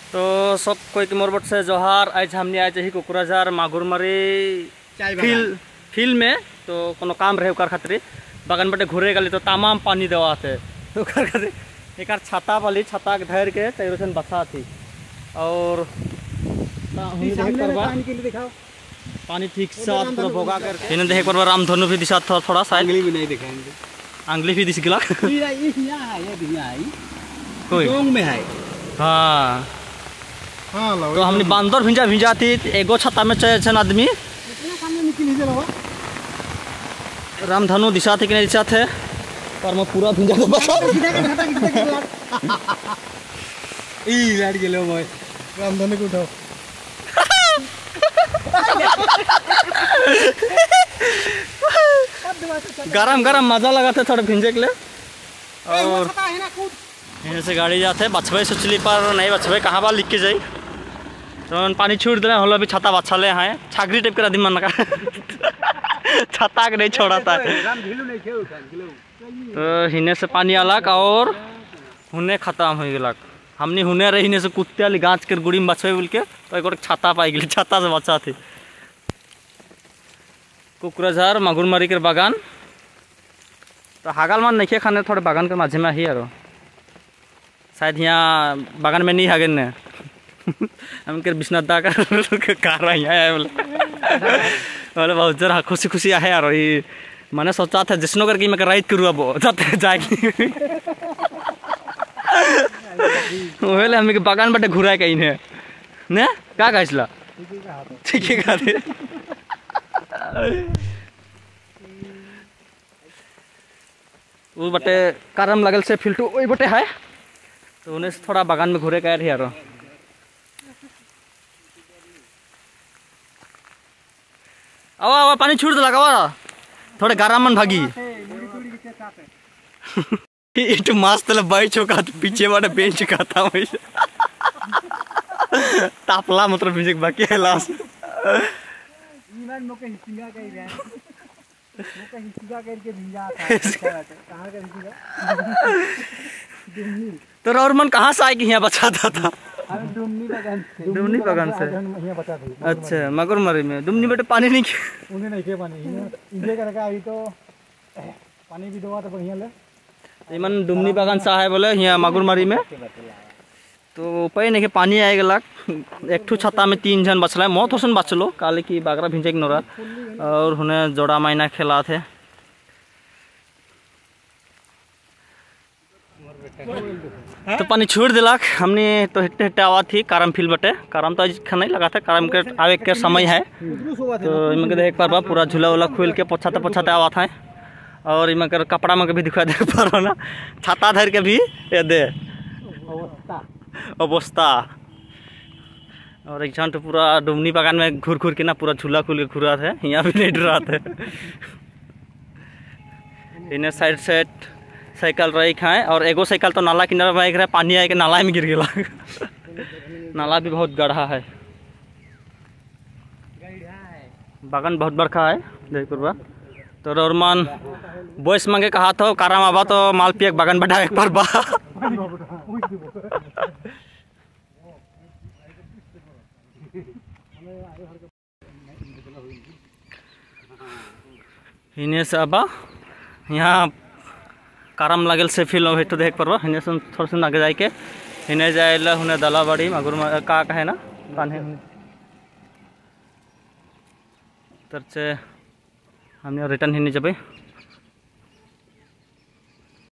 तो सब कोई मोरबट से जोहार। आज हमने आए ही कोकराझार मागुरमारी फील्ड में तो कोनो काम रहे उकार खातिर बागान बटे घूरे गली तो तमाम पानी देवा थे तो एक छाता वाली छाता धर के तैरसन बसा थी और पानी ठीक से पूरा भोगा कर इन्हें देख पर रामधनु भी दिशा था थोड़ा सा आंगली भी नहीं दिखा आंगली भी दिस गिला कोई में है। हाँ तो हमने बांदर भिंजा थी एगो छत्ता में चल आदमी रामधनु दिशा थे कि नहीं दिशा थे पर मैं पूरा भिंजा तो बस रामधनु को उठाओ गरम गरम मजा लगा था थोड़ा भिंजे के लिए। और यहाँ से गाड़ी जाते बचबे सोचली पर नहीं बचबे कहाँ बार लिख के जाई तो पानी छूट दिले हम अभी छाता बचा ले हैं छागरी टाइप का मन का छाता के नहीं छोड़ा था तो हिने से पानी अलग और हुने खत्म हो गया हमने हुने रही हिने से कुत्ते वाली गाँच कर गुड़ी में बचबे बोल के तो एक छाता पाई गई छाता से बचा थे। कोकराझार मागुरमारी के बागान तो हागल मान नहीं खाने थोड़े बागान के माझे में ही यार शायद यहाँ बागान में नहीं हागे ने हम के विश्वनाथ दा का कार यहाँ बोले बहुत जरा खुशी खुशी आहे यार ये मैंने सोचा था जिसनो करके मैं राइड करूँ अब जाते जाएगी बोले हम बागान बटे घुराए कहीं ने क्या कहला ठीक है वो बटे कारम लगल से फिल्टू वही बटे है तो उन्हें थोड़ा बागान में घूरे गए थे यार। आवा पानी छूट दे लगा थोड़े गारा मन भागी इट मस्त बाई चौका पीछे वाला बेंच का था तापला मतलब म्यूजिक बाकी है लास्ट तो और मन कहाँ से आए कि यहाँ बचाता था डुमनी बागान से अच्छा मागुरमारी में डुमनी बेटे पानी नहीं पानी भी दवा तो बढ़िया ले मन डुमनी बागान से है बोले यहाँ मागुरमारी में तो उपाय नहीं कि पानी आए गला एक ठू छत्ता में 3 जन बचल मौत होसन बचलो काले की बागरा भिंजे नोरा और उन्हें जोड़ा मायना खेला थे तो पानी छोड़ दिलाक हमने तो हिट्टे हिट्टे आवा थी कारम फील्ड बटे कारम तो आज नहीं लगा था कारम के आवे के समय है तो इनमें देख पा पूरा झूला उला खोल के पोछाते आवा था और इनमें कपड़ा में भी दिखा देख पा रहा ना छाता धर के भी ये दे अवस्था और एक तो पूरा डुमनी बागान में घूर के ना पूरा झूला खुल के घूरा थे यहाँ भी नहीं डरा थे इन्हें साइड साइकिल रही खाए और एगो साइकिल तो नाला किनारे बाइक रहे पानी आए के नाला में गिर गया नाला भी बहुत गढ़ा है बागान बहुत बड़का है जयपुर तो रोरमान बॉयस मांगे कहा तो काराम आबा तो माल पिया बागान बढ़ा एक बार बा इन्हें से अब यहाँ कारम लगल से फील हो तो देख पर इन्हें से थोड़ा सा आगे जाके इन्हें जाए उन्हें दलाबाड़ी मागुरमारी का है ना कान्हे तर से हमने रिटर्न ही नहीं जब